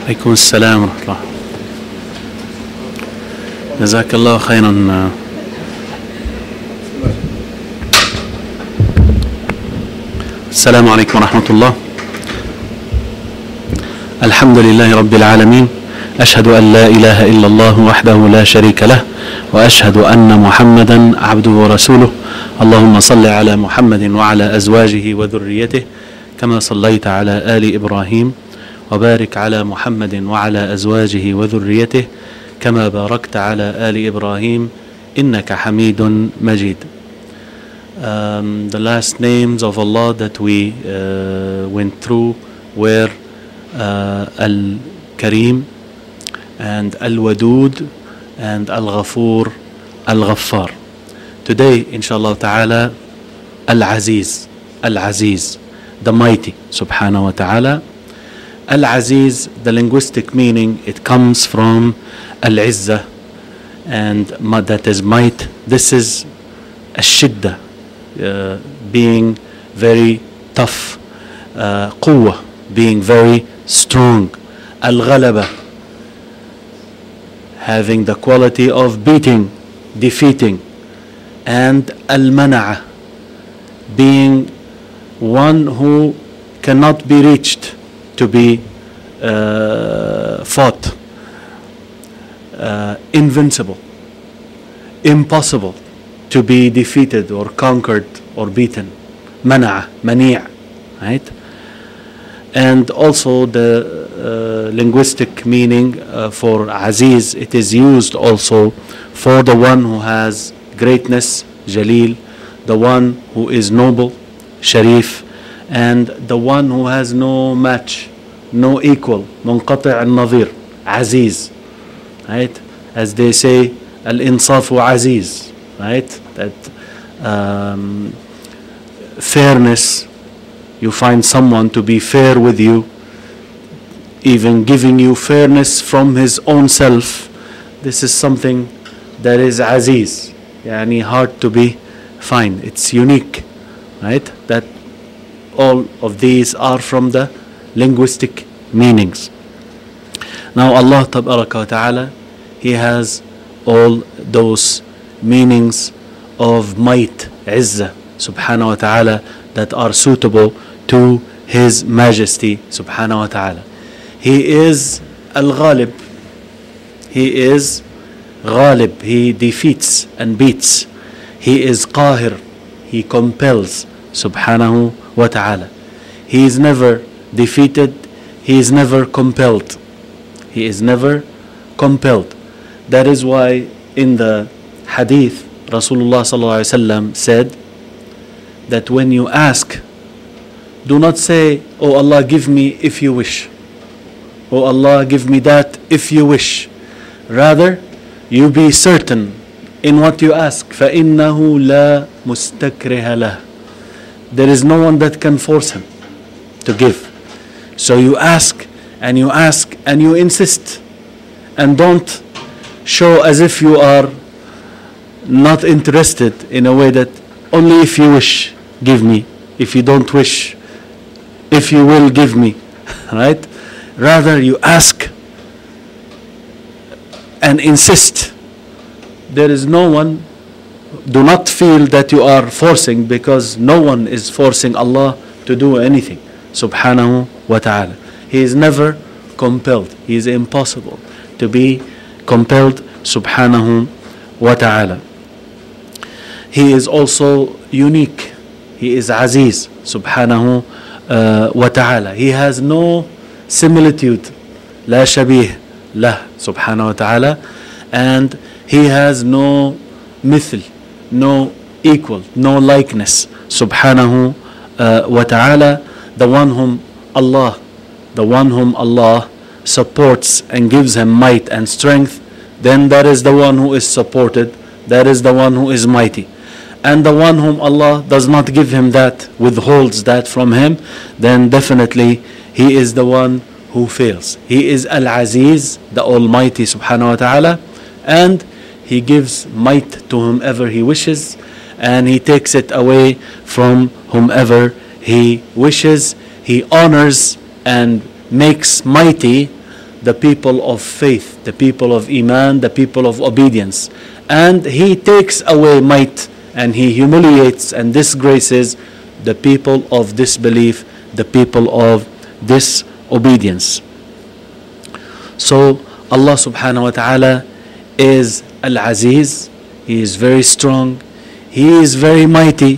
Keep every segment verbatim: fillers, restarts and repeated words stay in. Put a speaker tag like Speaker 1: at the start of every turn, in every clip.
Speaker 1: عليكم السلام ورحمة الله. جزاك الله خيرا. السلام عليكم ورحمة الله. الحمد لله رب العالمين، أشهد أن لا إله إلا الله وحده لا شريك له، وأشهد أن محمدا عبده ورسوله. اللهم صل على محمد وعلى أزواجه وذريته كما صليت على آل إبراهيم، وبارك على محمد وعلى أزواجه وذريته كما باركت على آل إبراهيم إنك حميد مجيد. Um, the last names of Allah that we uh, went through were uh, Al-Kareem and Al-Wadud and Al-Ghafur, Al-Ghaffar. Today, inshallah ta'ala, Al-Aziz, Al-Aziz, the mighty, subhanahu wa ta'ala. Al-Aziz, the linguistic meaning, it comes from Al-Izzah, and that is might. This is Ash-Shiddah, uh, being very tough, uh, Quwwah, being very strong, Al-Ghalaba, having the quality of beating, defeating, and Al-Mana'ah, being one who cannot be reached, to be uh, fought, uh, invincible, impossible to be defeated or conquered or beaten. Mana'ah, mani', right? And also the uh, linguistic meaning uh, for Aziz, it is used also for the one who has greatness, Jalil, the one who is noble, Sharif, and the one who has no match, no equal, munqati' al-nadhir, Aziz, right? As they say, al-insafu aziz, right? That um, fairness, you find someone to be fair with you, even giving you fairness from his own self. This is something that is aziz, yani hard to be find. It's unique, right? That all of these are from the linguistic meanings. Now Allah tabaraka wa ta'ala, He has all those meanings of might, izzah, subhanahu wa ta'ala, that are suitable to His Majesty subhanahu wa ta'ala. He is Al-Ghalib. He is Ghalib. He defeats and beats. He is Qahir. He compels subhanahu wa ta'ala. He is never defeated. He is never compelled. He is never compelled. That is why in the hadith, Rasulullah sallallahu alaihi wasallam said that when you ask, do not say, "Oh Allah, give me if you wish. Oh Allah, give me that if you wish." Rather, you be certain in what you ask. فَإِنَّهُ لَا مُسْتَكْرِهَ لَهُ. There is no one that can force him to give. So you ask and you ask and you insist, and don't show as if you are not interested, in a way that only if you wish, give me. If you don't wish, if you will, give me. Right? Rather, you ask and insist. There is no one. Do not feel that you are forcing, because no one is forcing Allah to do anything, subhanahu wa ta'ala. He is never compelled. He is impossible to be compelled, subhanahu wa ta'ala. He is also unique. He is Aziz, subhanahu uh, wa ta'ala. He has no similitude, la shabih lah, subhanahu wa ta'ala. And He has no mithl, no equal, no likeness, subhanahu uh, wa ta'ala. The one whom Allah, the one whom Allah supports and gives him might and strength, then that is the one who is supported, that is the one who is mighty. And the one whom Allah does not give him that, withholds that from him, then definitely he is the one who fails. He is Al-Aziz, the Almighty subhanahu wa ta'ala, and He gives might to whomever He wishes, and He takes it away from whomever He wishes. He honors and makes mighty the people of faith, the people of Iman, the people of obedience. And He takes away might, and He humiliates and disgraces the people of disbelief, the people of disobedience. So Allah subhanahu wa ta'ala is Al-Aziz. He is very strong. He is very mighty.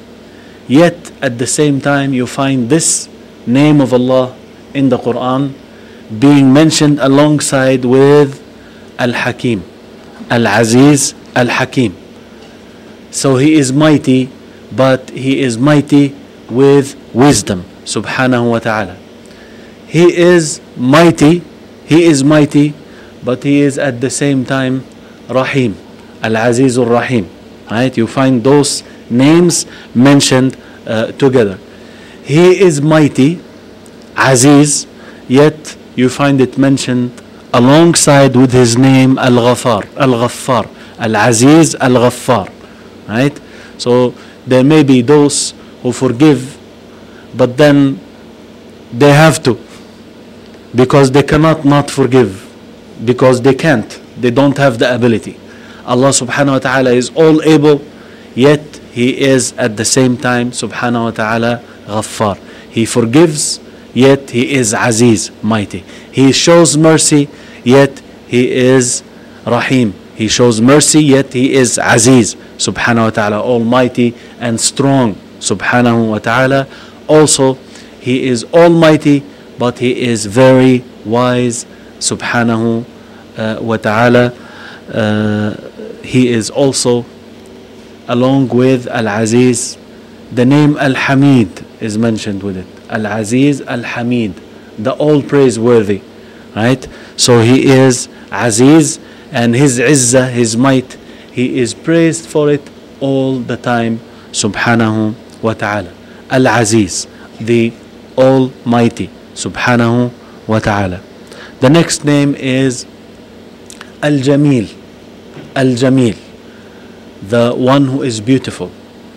Speaker 1: Yet at the same time you find this name of Allah in the Quran being mentioned alongside with Al-Hakim. Al-Aziz, Al-Hakim. So He is mighty, but He is mighty with wisdom, subhanahu wa ta'ala. He is mighty, He is mighty, but He is at the same time Rahim, Al-Aziz Al-Rahim. Right? You find those names mentioned uh, together. He is mighty, Aziz, yet you find it mentioned alongside with His name Al-Ghaffar, Al-Ghaffar, Al-Aziz Al-Ghaffar. Right? So there may be those who forgive, but then they have to, because they cannot not forgive, because they can't, they don't have the ability. Allah subhanahu wa ta'ala is all able, yet He is at the same time subhanahu wa ta'ala Ghaffar. He forgives, yet He is Aziz, mighty. He shows mercy, yet He is Rahim. He shows mercy, yet He is Aziz, subhanahu wa ta'ala, almighty and strong, subhanahu wa ta'ala. Also, He is almighty, but He is very wise, subhanahu uh, wa ta'ala. Uh, he is also, along with Al-Aziz, the name Al-Hamid is mentioned with it. Al-Aziz, Al-Hamid, the all praiseworthy. Right? So He is Aziz, and His Izzah, His might, He is praised for it all the time, subhanahu wa ta'ala. Al-Aziz, the Almighty, subhanahu wa ta'ala. The next name is Al-Jamil, Al-Jamil, the one who is beautiful.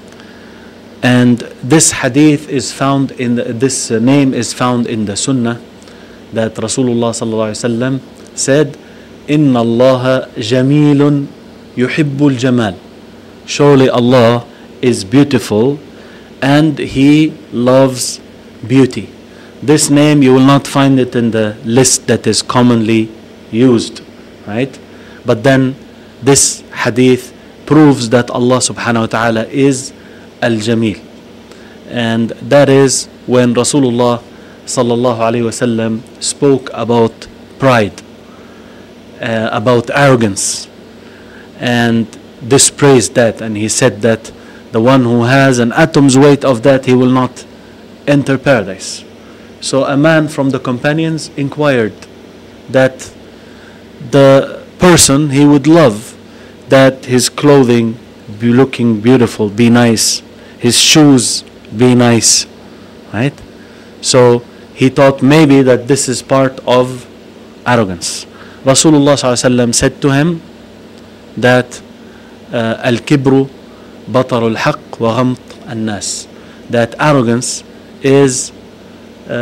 Speaker 1: And this hadith is found in the, this name is found in the Sunnah, that Rasulullah sallallahu alaihi wasallam said, "Inna Allah jamilun yuhibbul jamal." Surely Allah is beautiful and He loves beauty. This name you will not find it in the list that is commonly used, right? But then this hadith proves that Allah subhanahu wa ta'ala is Al-Jamil. And that is when Rasulullah sallallahu alayhi wasallam spoke about pride, uh, about arrogance, and dispraised that, and he said that the one who has an atom's weight of that, he will not enter paradise. So a man from the companions inquired that the person, he would love that his clothing be looking beautiful, be nice, his shoes be nice, right? So he thought maybe that this is part of arrogance. Rasulullah sallallahu alaihi wasallam said to him that uh, al-kibru batarul haqq wa ghamt an-nas, that arrogance is uh,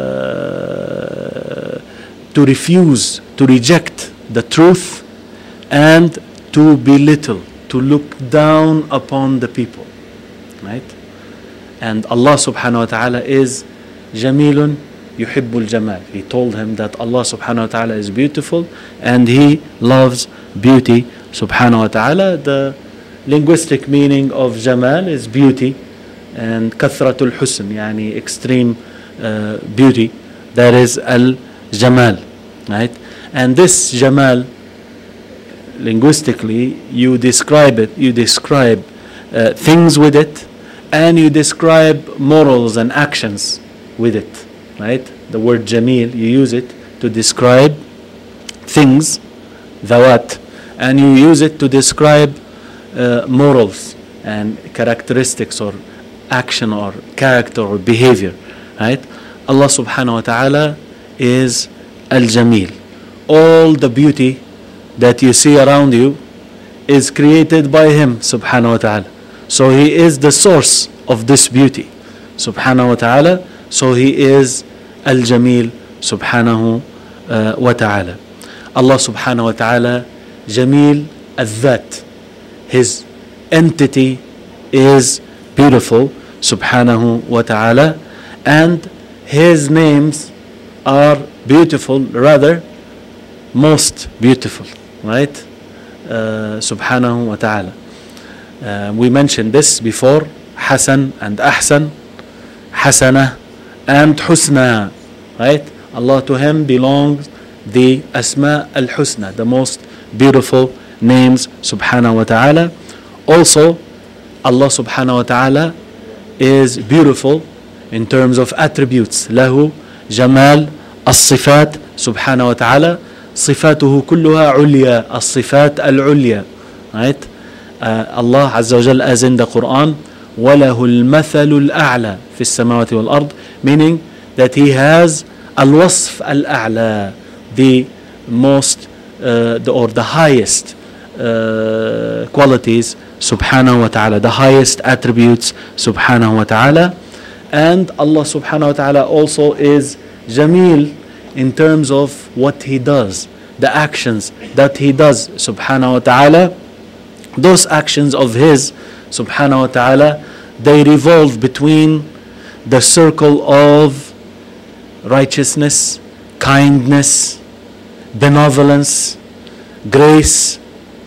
Speaker 1: to refuse, to reject the truth, and to belittle, to look down upon the people, right? And Allah subhanahu wa ta'ala is jamilun yuhibbul jamal. He told him that Allah subhanahu wa ta'ala is beautiful and He loves beauty, subhanahu wa ta'ala. The linguistic meaning of jamal is beauty, and kathratul husn, yani extreme uh, beauty, that is al-jamal, right? And this jamal, linguistically, you describe it, you describe uh, things with it, and you describe morals and actions with it, right? The word jamil, you use it to describe things, dhawat, and you use it to describe uh, morals and characteristics or action or character or behavior, right? Allah subhanahu wa ta'ala is al-jamil. All the beauty that you see around you is created by Him subhanahu wa ta'ala. So He is the source of this beauty, subhanahu wa ta'ala. So He is al-jamil subhanahu uh, wa ta'ala. Allah subhanahu wa ta'ala Jameel al-Dhat. His entity is beautiful, subhanahu wa ta'ala, and His names are beautiful, rather most beautiful, right? Uh, subhanahu wa ta'ala. Uh, we mentioned this before, Hasan and Ahsan, Hasana and Husna, right? Allah, to Him belongs the Asma al-Husna, the most beautiful names, subhanahu wa ta'ala. Also, Allah subhanahu wa ta'ala is beautiful in terms of attributes. Lahu Jamal as-Sifat subhanahu wa ta'ala. صفاته كلها عليا, الصفات العليا, right? Uh, Allah Azza wa Jal, as in the Quran, وَلَهُ الْمَثَلُ الْأَعْلَى فِي السَّمَاوَاتِ وَالْأَرْضِ, meaning that He has al-wasf al-a'la, the most uh, the, or the highest uh, qualities, subhanahu wa ta'ala, the highest attributes, subhanahu wa ta'ala. And Allah subhanahu wa ta'ala also is Jameel in terms of what He does, the actions that He does, subhanahu wa ta'ala. Those actions of His, subhanahu wa ta'ala, they revolve between the circle of righteousness, kindness, benevolence, grace,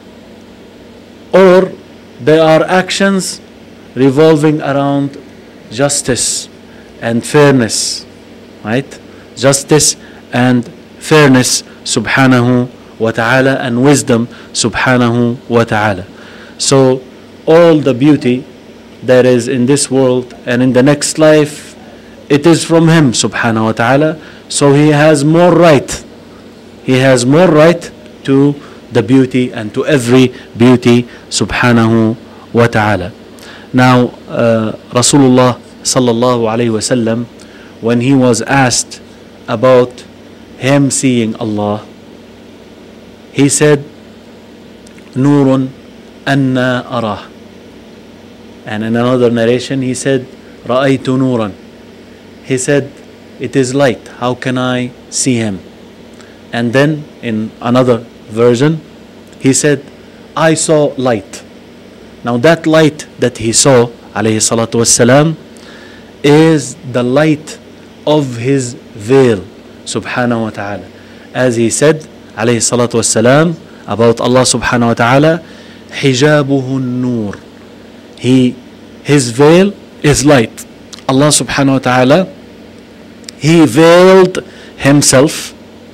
Speaker 1: or they are actions revolving around justice and fairness, right? Justice and fairness, subhanahu wa ta'ala, and wisdom, subhanahu wa ta'ala. So all the beauty that is in this world and in the next life, it is from Him, subhanahu wa ta'ala. So He has more right. He has more right to the beauty and to every beauty, subhanahu wa ta'ala. Now, uh, Rasulullah sallallahu alayhi wa sallam, when he was asked about him seeing Allah, he said, Nurun anna arah. And in another narration he said, Ra'aytu nuran. He said, it is light, how can I see Him? And then in another version he said, I saw light. Now that light that he saw, alayhi salatu wassalam, is the light of His veil, subhanahu wa ta'ala. As he said, alayhi salatu wassalam, about Allah subhanahu wa ta'ala, hijabuhu nur. He, His veil is light. Allah subhanahu wa ta'ala, He veiled Himself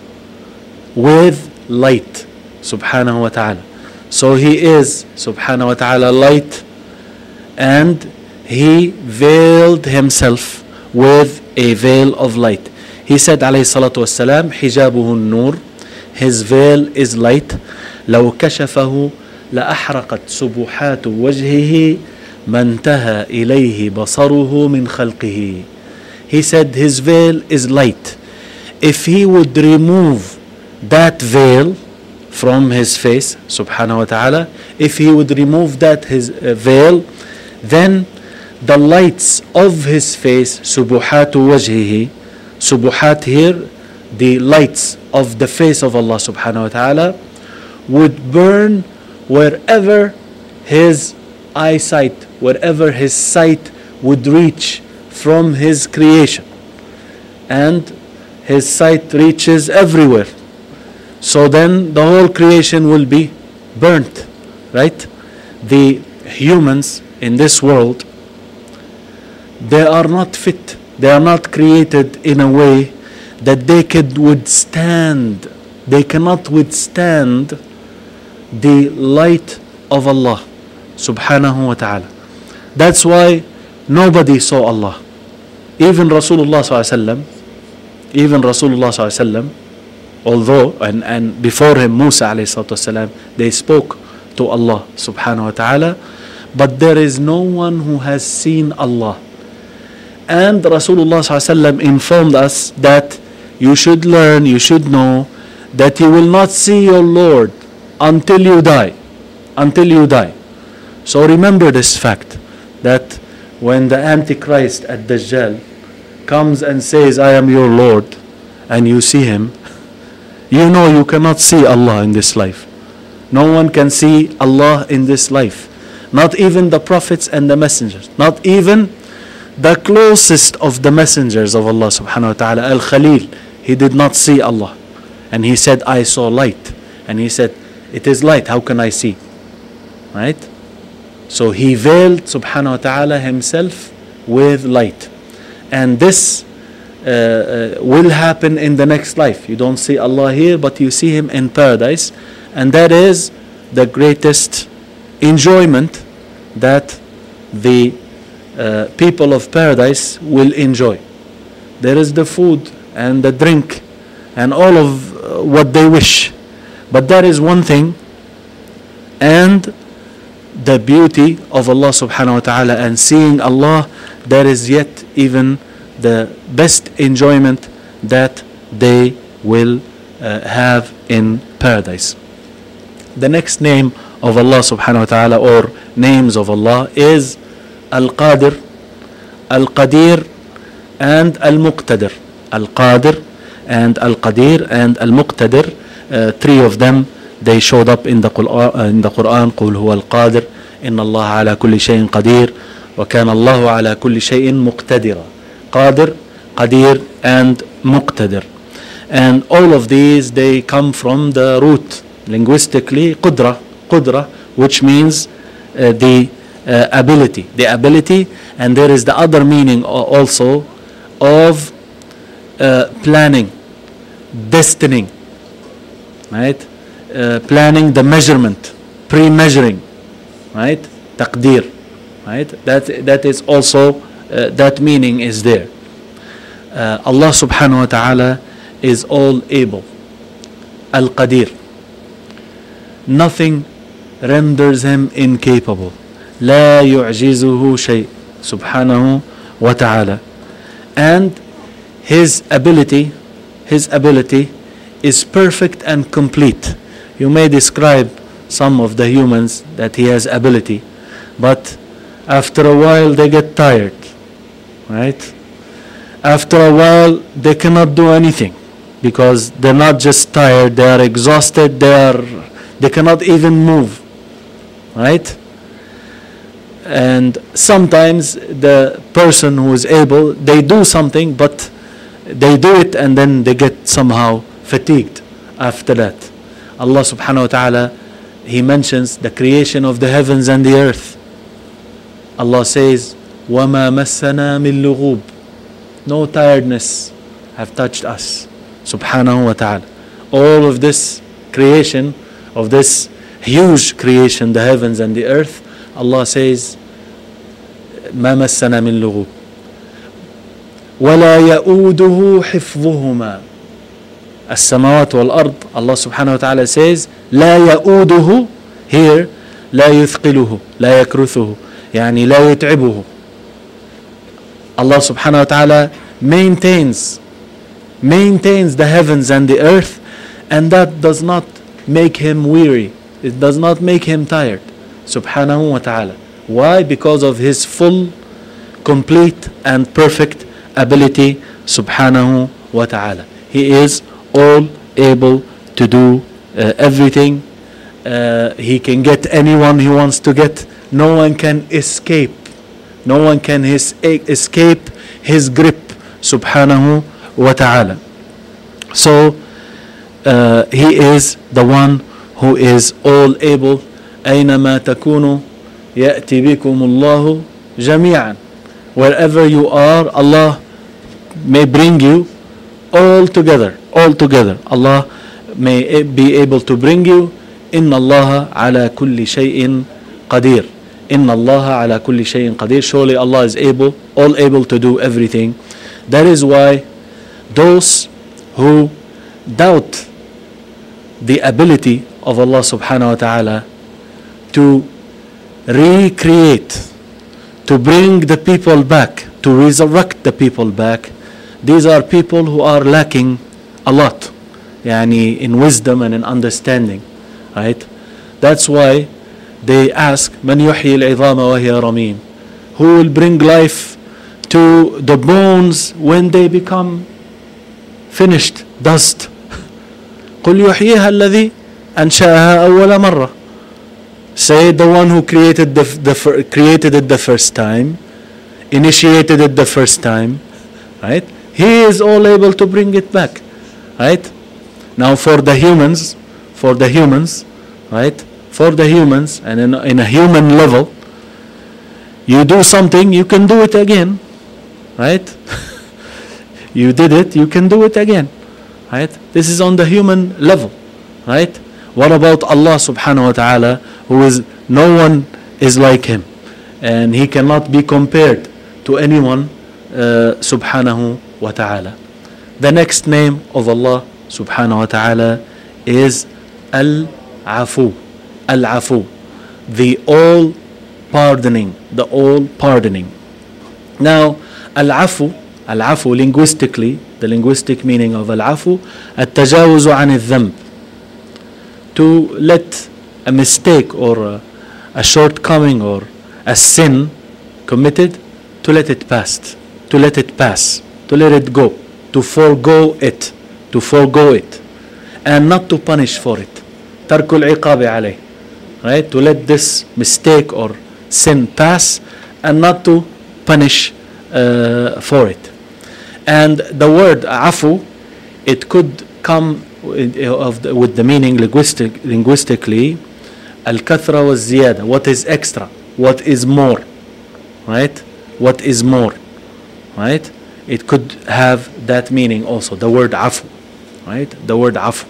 Speaker 1: with light, subhanahu wa ta'ala. So He is, subhanahu wa ta'ala, light, and He veiled Himself with a veil of light. He said, alayhi salatu wassalam, hijabuhu nur, His veil is light. لو كشفه لأحرقت سبحات وجهه ما انتهى إليه بصره من خلقه. He said His veil is light. If He would remove that veil from His face, subhanahu wa ta'ala, if He would remove that His uh, veil, then the lights of His face, subuhatu wajhihi, subuhat here, the lights of the face of Allah subhanahu wa ta'ala, would burn wherever His eyesight, wherever His sight would reach from His creation. And His sight reaches everywhere. So then the whole creation will be burnt, right? The humans in this world, they are not fit. They are not created in a way that they could withstand. They cannot withstand the light of Allah subhanahu wa ta'ala. That's why nobody saw Allah. Even Rasulullah sallallahu alaihi wasallam, even Rasulullah sallallahu alaihi wasallam, although and, and before him Musa alayhi salatu wasalam, they spoke to Allah subhanahu wa ta'ala, but there is no one who has seen Allah. And Rasulullah sallallahu alaihi wasallam informed us that you should learn, you should know that you will not see your Lord until you die. Until you die. So remember this fact, that when the Antichrist at Dajjal comes and says, I am your Lord, and you see him, You know you cannot see Allah in this life. No one can see Allah in this life. Not even the prophets and the messengers. Not even the closest of the messengers of Allah subhanahu wa ta'ala, Al-Khalil. He did not see Allah. And he said, I saw light. And he said, it is light, how can I see? Right? So he veiled subhanahu wa ta'ala himself with light. And this uh, uh, will happen in the next life. You don't see Allah here, but you see him in paradise. And that is the greatest enjoyment that the uh, people of paradise will enjoy. There is the food and the drink and all of uh, what they wish. But that is one thing. And the beauty of Allah subhanahu wa ta'ala and seeing Allah, that is yet even the best enjoyment that they will uh, have in paradise. The next name of Allah subhanahu wa ta'ala, or names of Allah, is Al-Qadir, Al-Qadir, and Al-Muqtadir. Al-Qadir and Al-Qadir and Al-Muqtadir, uh, three of them, they showed up in the Quran. Uh, in the Quran, قُلْ هُوَ الْقَادِرُ إِنَّ اللَّهَ عَلَى كُلِّ شَيْءٍ قَدِيرٌ وَكَانَ اللَّهُ عَلى كُلِّ شَيْءٍ مُقْتَدِرًا. Qadir, Qadir, and Muqtadir. And all of these, they come from the root, linguistically, Qudra, Qudra, which means uh, the uh, ability. The ability, and there is the other meaning also of uh, planning, destining, right? Uh, planning the measurement, pre-measuring, right? Taqdeer, right? That that is also uh, that meaning is there. Uh, Allah subhanahu wa ta'ala is all able. Al-Qadir. Nothing renders him incapable. لا يعجزه شيء subhanahu wa ta'ala. And his ability, his ability is perfect and complete. You may describe some of the humans that he has ability, but after a while they get tired, right? After a while they cannot do anything because they're not just tired, they are exhausted, they are they cannot even move, right? And sometimes the person who is able, they do something, but they do it and then they get somehow fatigued after that. Allah subhanahu wa ta'ala, He mentions the creation of the heavens and the earth. Allah says, وَمَا مَسَّنَا مِن لُغُوبٍ. No tiredness have touched us, subhanahu wa ta'ala. All of this creation, of this huge creation, the heavens and the earth, Allah says, مَا مَسَّنَا مِن لُغُوبٍ وَلَا يَؤُودُهُ حِفْظُهُمَا. السماوات والأرض, Allah subhanahu wa ta'ala says, لا يؤوده, here, لا يثقله, لا يكرثه, يعني لا يتعبه. Allah subhanahu wa ta'ala maintains, maintains the heavens and the earth, and that does not make him weary. It does not make him tired, subhanahu wa ta'ala. Why? Because of his full, complete and perfect ability, subhanahu wa ta'ala. He is all able to do uh, everything. Uh, he can get anyone he wants to get. No one can escape. No one can his, escape his grip, subhanahu wa ta'ala. So uh, he is the one who is all able. أينما تكونوا يأتي بكم الله جميعا. Wherever you are, Allah may bring you all together. All together, Allah may be able to bring you. إن الله على كل شيء قدير. إن الله على كل شيء قدير. Surely Allah is able, all able to do everything. That is why those who doubt the ability of Allah subhanahu wa ta'ala to recreate, to bring the people back, to resurrect the people back, these are people who are lacking a lot, yani in wisdom and in understanding, right? That's why they ask, من يحيي العظام وهي رميم? Who will bring life to the bones when they become finished dust? قل يحييها الذي أنشأها أول مرة. Say the one who created the, the created it the first time, initiated it the first time, right? He is all able to bring it back, right? Now for the humans, for the humans, right? For the humans, and in, in a human level, you do something, you can do it again, right? You did it, you can do it again, right? This is on the human level, right? What about Allah subhanahu wa ta'ala, who is, no one is like him, and he cannot be compared to anyone uh, subhanahu wa ta'ala. The next name of Allah subhanahu wa ta'ala is Al-Afu. Al-Afu, the all pardoning, the all pardoning. Now, Al-Afu, Al-Afu linguistically, the linguistic meaning of Al-Afu, التجاوز عن الذنب, to let a mistake or a, a shortcoming or a sin committed, to let it pass, to let it pass, to let it go, to forego it, to forego it, and not to punish for it. ترك العقاب عليه, right? To let this mistake or sin pass and not to punish uh, for it. And the word afu, it could come of the, with the meaning linguistic, linguistically, al-kathra wa ziyada, what is extra, what is more, right? What is more, right? It could have that meaning also, the word afu, right? The word afu.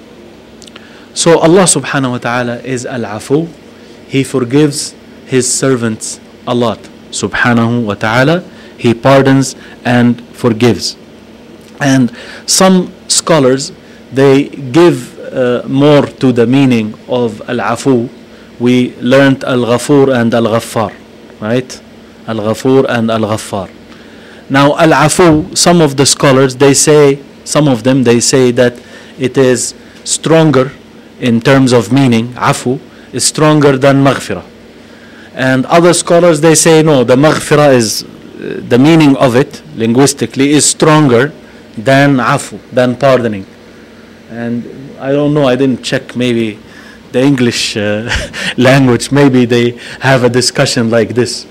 Speaker 1: So Allah subhanahu wa ta'ala is al-afu. He forgives his servants a lot, subhanahu wa ta'ala. He pardons and forgives. And some scholars, they give uh, more to the meaning of al-afu. We learned al-ghafur and al-ghaffar, right? Al-ghafur and al-ghaffar. Now al-afu, some of the scholars, they say, some of them, they say that it is stronger in terms of meaning. Afu is stronger than maghfirah. And other scholars, they say no, the maghfirah is, uh, the meaning of it linguistically is stronger than afu, than pardoning. And I don't know, I didn't check maybe the English uh, language, maybe they have a discussion like this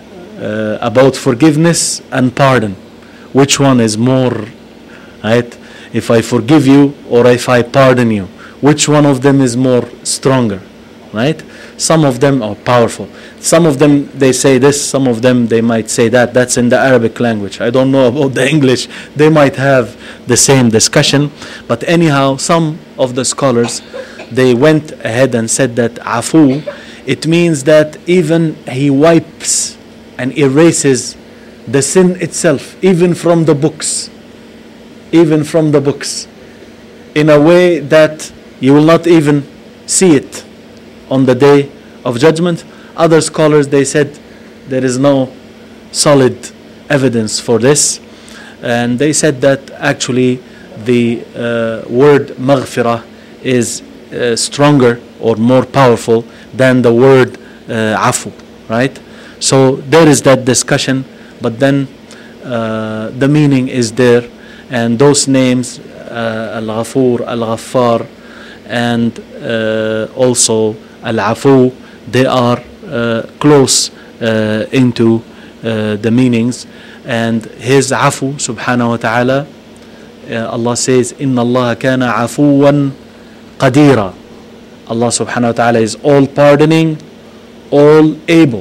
Speaker 1: uh, about forgiveness and pardon. Which one is more, right? If I forgive you or if I pardon you, which one of them is more stronger, right? Some of them are powerful. Some of them, they say this, some of them, they might say that. That's in the Arabic language. I don't know about the English. They might have the same discussion. But anyhow, some of the scholars, they went ahead and said that afu, it means that even he wipes and erases the sin itself, even from the books, even from the books, in a way that you will not even see it on the day of judgment. Other scholars, they said there is no solid evidence for this, and they said that actually the uh, word maghfirah is uh, stronger or more powerful than the word uh, afu, right? So there is that discussion, but then uh, the meaning is there, and those names, uh, al-ghafur, al-ghaffar, and uh, also al-afu, they are uh, close uh, into uh, the meanings. And his afu subhanahu wa ta'ala, uh, Allah says, inna Allah kana afuwan qadira. Allah subhanahu wa ta'ala is all pardoning, all able.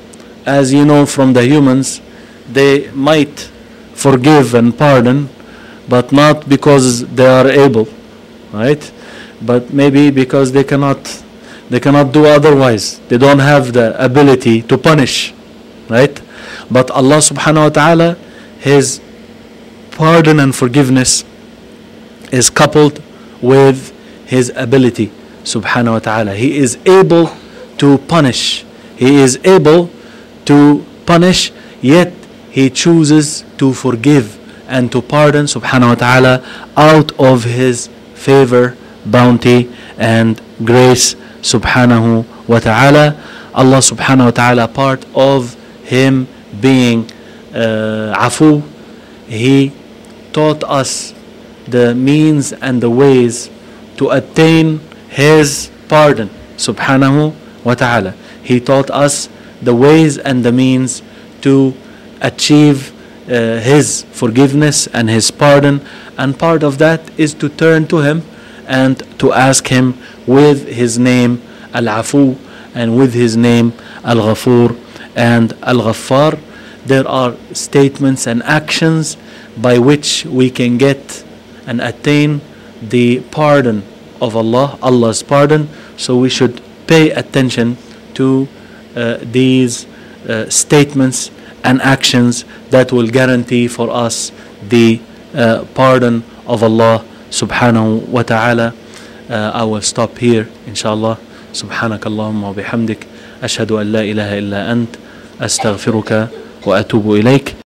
Speaker 1: As you know from the humans, they might forgive and pardon, but not because they are able, right? But maybe because they cannot they cannot do otherwise. They don't have the ability to punish, right? But Allah subhanahu wa ta'ala, his pardon and forgiveness is coupled with his ability subhanahu wa ta'ala. He is able to punish. He is able to punish, yet he chooses to forgive and to pardon subhanahu wa ta'ala out of his favor, bounty and grace subhanahu wa ta'ala. Allah subhanahu wa ta'ala, part of him being uh, afu, he taught us the means and the ways to attain His pardon, subhanahu wa ta'ala. He taught us the ways and the means to achieve uh, His forgiveness and His pardon, and part of that is to turn to Him and to ask Him with His name Al-Afu and with His name Al-Ghafur and Al-Ghaffar. There are statements and actions by which we can get and attain the pardon of Allah, Allah's pardon. So we should pay attention to uh, these uh, statements and actions that will guarantee for us the uh, pardon of Allah subhanahu wa ta'ala. uh, I will stop here inshallah. سبحانك اللهم وبحمدك أشهد أن لا إله إلا أنت أستغفرك وأتوب إليك.